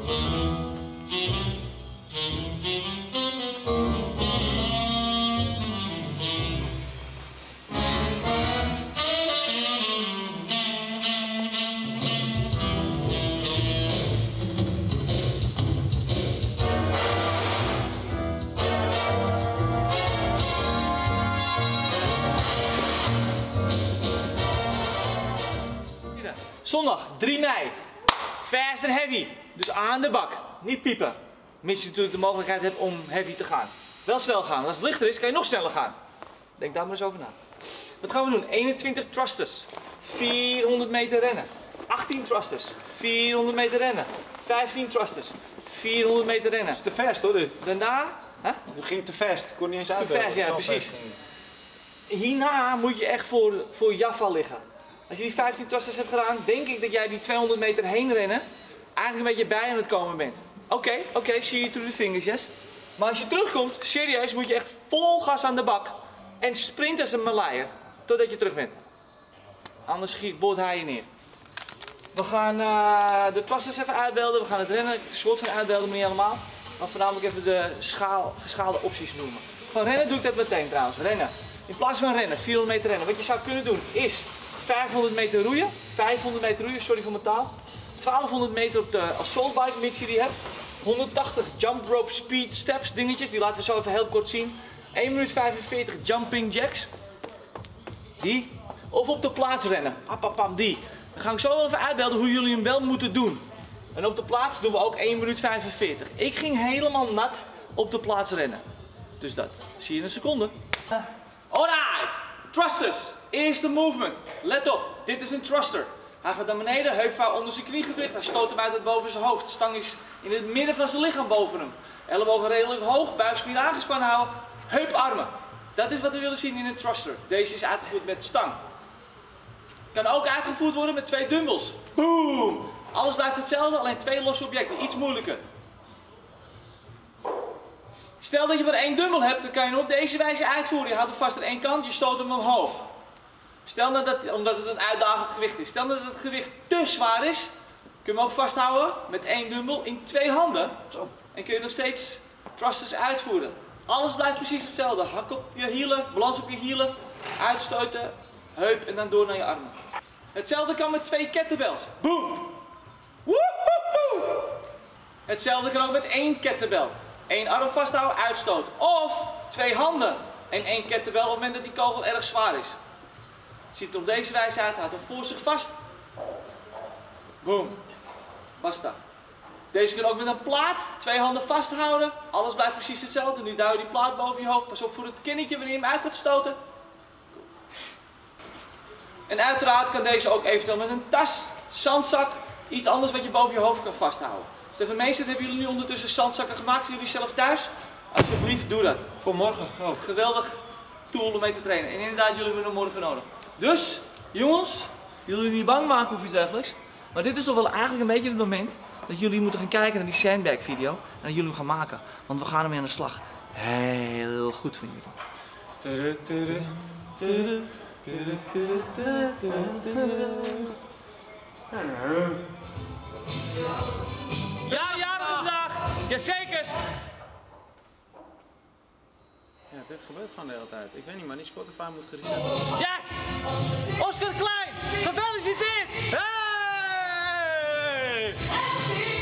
Zondag 3 mei. Fast and heavy. Dus aan de bak. Niet piepen. Mits je natuurlijk de mogelijkheid hebt om heavy te gaan. Wel snel gaan. Want als het lichter is, kan je nog sneller gaan. Denk daar maar eens over na. Wat gaan we doen? 21 thrusters. 400 meter rennen. 18 thrusters. 400 meter rennen. 15 thrusters. 400 meter rennen. Dat is te fast hoor dit. Daarna... Huh? Het ging te fast. Ik kon niet eens uit. Te fast, ja precies. Hierna moet je echt voor Jaffa liggen. Als je die 15 thrusters hebt gedaan, denk ik dat jij die 200 meter heen rennen eigenlijk een beetje bij aan het komen bent. Oké, zie je through the fingers, yes? Maar als je terugkomt, serieus, moet je echt vol gas aan de bak en sprint als een Malayer totdat je terug bent. Anders boort hij je neer. We gaan de thrusters even uitbeelden, we gaan het rennen, soort van uitbeelden, maar niet helemaal. Maar voornamelijk even de geschaalde opties noemen. Van rennen doe ik dat meteen trouwens, rennen. In plaats van rennen, 400 meter rennen. Wat je zou kunnen doen is 500 meter roeien, sorry voor mijn taal. 1200 meter op de assault bike, mits je die hebt. 180 jump rope speed steps dingetjes, die laten we zo even heel kort zien. 1 minuut 45 jumping jacks. Die. Of op de plaats rennen. Die. Dan ga ik zo even uitbeelden hoe jullie hem wel moeten doen. En op de plaats doen we ook 1 minuut 45. Ik ging helemaal nat op de plaats rennen. Dus dat zie je in een seconde. Alright, thrusters. Eerste movement. Let op, dit is een thruster. Hij gaat naar beneden, heupvouw onder zijn kniegewricht. Hij stoot hem uit het boven zijn hoofd. De stang is in het midden van zijn lichaam boven hem. Ellebogen redelijk hoog, buikspieren aangespannen houden. Heuparmen. Dat is wat we willen zien in een thruster. Deze is uitgevoerd met stang. Kan ook uitgevoerd worden met 2 dumbbells. Boom! Alles blijft hetzelfde, alleen 2 losse objecten. Iets moeilijker. Stel dat je maar 1 dumbbell hebt, dan kan je hem op deze wijze uitvoeren. Je houdt hem vast aan één kant, je stoot hem omhoog. Stel nou dat, omdat het een uitdagend gewicht is. Stel dat het gewicht te zwaar is, kun je hem ook vasthouden met 1 dumbbell in 2 handen. En kun je nog steeds thrusters uitvoeren. Alles blijft precies hetzelfde. Hak op je hielen, balans op je hielen, uitstoten, heup en dan door naar je armen. Hetzelfde kan met 2 kettlebells. Boom! Woehoehoe! Hetzelfde kan ook met 1 kettlebell. 1 arm vasthouden, uitstoten. Of 2 handen en 1 kettlebell op het moment dat die kogel erg zwaar is. Het ziet er op deze wijze uit, houdt hem voor zich vast. Boom. Basta. Deze kun je ook met een plaat, 2 handen vasthouden. Alles blijft precies hetzelfde. Nu duw je die plaat boven je hoofd. Pas op voor het kinnetje wanneer je hem uit gaat stoten. En uiteraard kan deze ook eventueel met een tas, zandzak, iets anders wat je boven je hoofd kan vasthouden. Stefan Meester, hebben jullie nu ondertussen zandzakken gemaakt voor jullie zelf thuis? Alsjeblieft, doe dat. Voor morgen ook. Geweldig tool om mee te trainen. En inderdaad, jullie hebben hem morgen nodig. Dus, jongens, jullie niet bang maken of iets dergelijks. Maar dit is toch wel eigenlijk een beetje het moment dat jullie moeten gaan kijken naar die sandbag video. En dat jullie hem gaan maken. Want we gaan ermee aan de slag. Heel goed voor jullie. Ja, jarige vandaag! Jazeker! Ja, dit gebeurt gewoon de hele tijd. Ik weet niet, maar die Spotify moet gereset worden. Yes! Oscar Klein, gefeliciteerd! Hey!